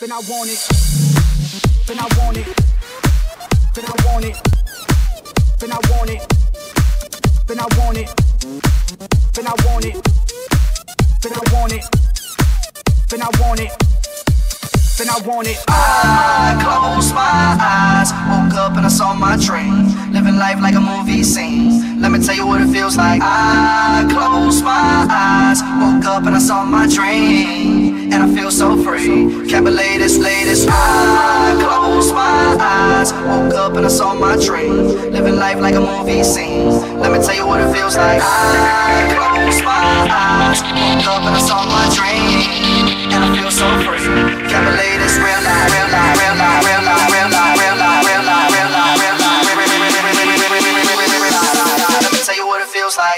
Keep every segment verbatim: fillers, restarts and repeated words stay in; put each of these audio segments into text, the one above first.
then I want it, then I want it, then I want it, then I want it, then I want it, then I want it, then I want it, then I want it, then I want it. I closed my eyes, woke up and I saw my dream, living life like a movie scene. Let me tell you what it feels like. I closed my eyes, woke up and I saw my dream, and I feel so free. Can't believe this, latest. I closed my eyes, woke up and I saw my dream, living life like a movie scene. Let me tell you what it feels like. I closed my eyes, woke up and I saw my dream, and I feel so free. Can't believe this, real life, real life, real life, real life, real life, real life, real life, real life, real life. Let me tell you what it feels like.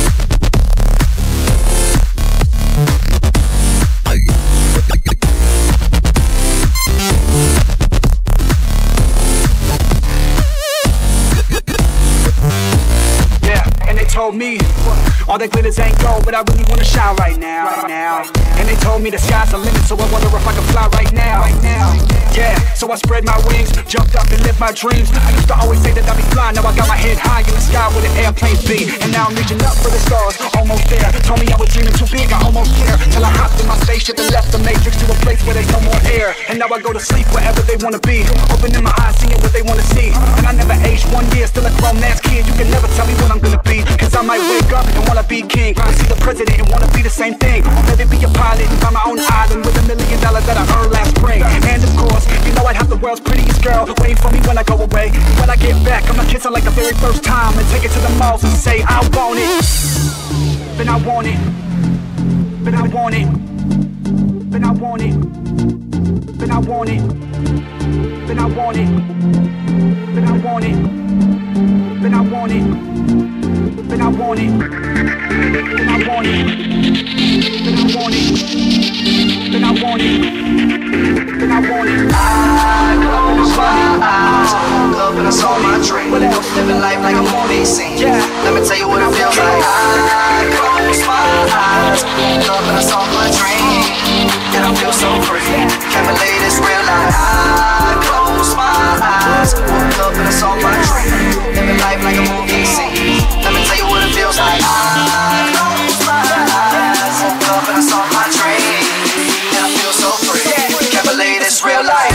Told me all that glitters ain't gold, but I really wanna shine right now, right now. And they told me the sky's the limit, so I wonder if I can fly right now, right now. Yeah, so I spread my wings, jumped up and lived my dreams. I used to always say that I'd be flying, now I got my head high in the sky where the airplanes be. And now I'm reaching up for the stars, almost there. Told me I was dreaming too big, I almost care. Till I hopped in my spaceship and left the matrix to a place where there's no more air. And now I go to sleep wherever they wanna be, opening my eyes, seeing what they wanna see. And I never aged one year, still a grown ass kid. You can never tell me what I'm gonna be, cause I might wake up and wanna be king, I see the president and wanna be the same thing. Or maybe be a pilot and buy my own island with a million dollars that I earned last spring. And of course, you know I'd have the world's prettiest girl waiting for me when I go away. When I get back, I'ma kiss her like the very first time and take it to the malls and say I want it. Then I want it. Then I want it. Then I want it. Then I want it. Then I want it. Then I want it. Then I want it. Then I want it. Then I want it. Then I want it. Then I want it. Then I want it. I closed my eyes, woke up and I saw my dream, living life like a movie scene. Let me tell you what it feels like. I closed my eyes, woke up and I saw my dream, and I feel so free. Can't believe this real life. I closed my eyes, woke up and I saw my dream, living life like a movie scene. Let me tell you what it feels like. I closed my eyes, woke up and I saw my dream, and I feel so free. Can't believe this real life.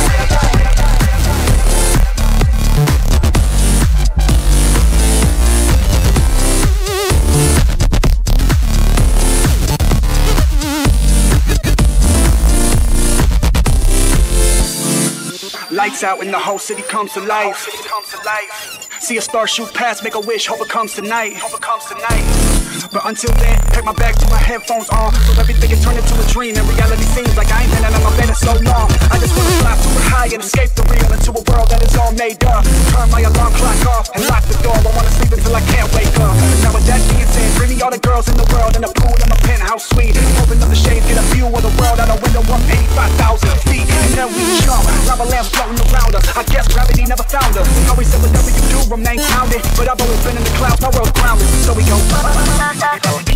Lights out and the whole city comes to life. See a star shoot past, make a wish, hope it comes tonight. Hope it comes tonight. But until then, pack my bag to my headphones on, so everything can turn into a dream. And reality seems like I ain't been out of my bed in so long. I just wanna fly super high and escape the real into a world that is all made up. Turn my alarm clock off and lock the door. I wanna sleep until I can't wake up. Now with that being said, bring me all the girls in the world in a pool in my penthouse suite. Open up the shades, get a view of the world out a window up eighty-five thousand feet. And then we jump, lava lamps floating around us. I guess gravity never found us. Always said whatever you do remain grounded, but I've always been in the clouds, my world's grounded. So we go.